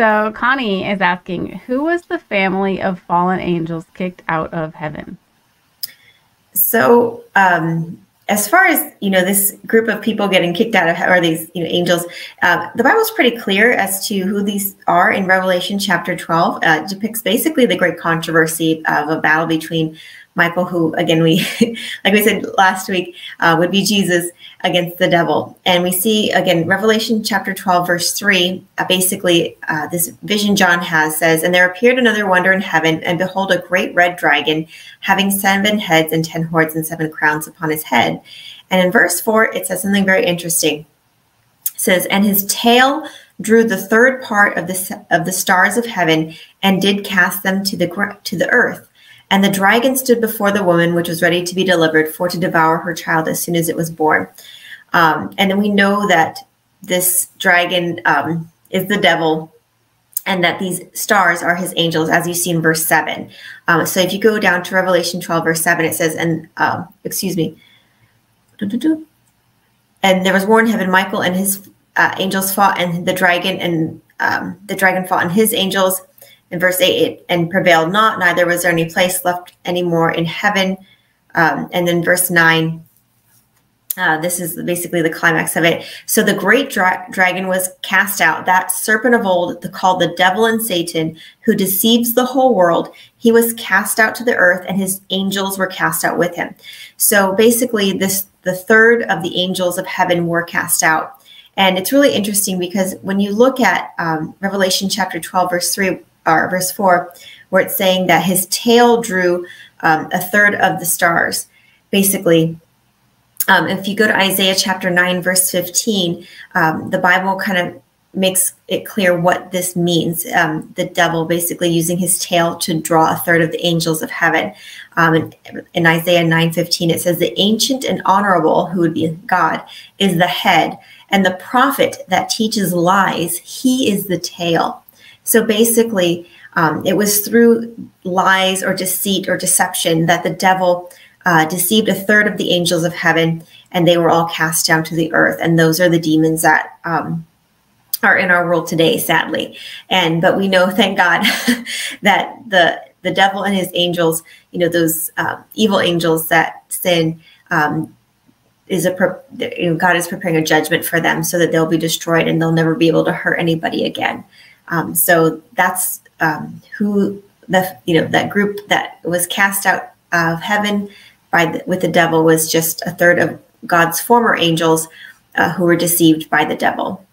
So Connie is asking, who was the family of fallen angels kicked out of heaven? So, as far as, this group of people getting kicked out of, or these, angels, the Bible's pretty clear as to who these are in Revelation chapter 12. Depicts basically the great controversy of a battle between Michael, who, again, like we said last week, would be Jesus, against the devil. And we see, again, Revelation chapter 12, verse 3, basically this vision John has says, "And there appeared another wonder in heaven, and behold, a great red dragon, having 7 heads and 10 horns and 7 crowns upon his head." And in verse 4, it says something very interesting. It says, "And his tail drew the third part of the stars of heaven, and did cast them to the earth. And the dragon stood before the woman, which was ready to be delivered, for to devour her child as soon as it was born." And then we know that this dragon is the devil, and that these stars are his angels, as you see in verse 7. So if you go down to Revelation 12, verse 7, it says, "And and there was war in heaven. Michael and his angels fought, and the dragon fought and his angels." In verse 8, and prevailed not, neither was there any place left anymore in heaven. And then verse 9, this is basically the climax of it. "So the great dragon was cast out, that serpent of old, called the devil and Satan, who deceives the whole world. He was cast out to the earth, and his angels were cast out with him." So basically, the third of the angels of heaven were cast out. And it's really interesting because when you look at Revelation chapter 12, verse 3, or verse 4, where it's saying that his tail drew a third of the stars. Basically, if you go to Isaiah chapter 9, verse 15, the Bible kind of makes it clear what this means. The devil basically using his tail to draw a third of the angels of heaven. In Isaiah 9:15, it says, "The ancient and honorable," who would be God, "is the head, and the prophet that teaches lies, he is the tail." So basically, it was through lies or deceit or deception that the devil deceived a third of the angels of heaven, and they were all cast down to the earth. And those are the demons that are in our world today, sadly. But we know, thank God, that the devil and his angels, those evil angels that sin, God is preparing a judgment for them so that they'll be destroyed and they'll never be able to hurt anybody again. So that's who that group that was cast out of heaven with the devil was just a third of God's former angels who were deceived by the devil.